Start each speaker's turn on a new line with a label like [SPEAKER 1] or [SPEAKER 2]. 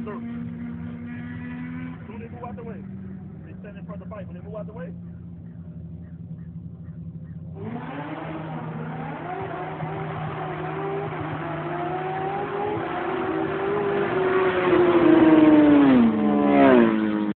[SPEAKER 1] going through. Soon they move out the way. They stand in front of the bike. When they move out the way,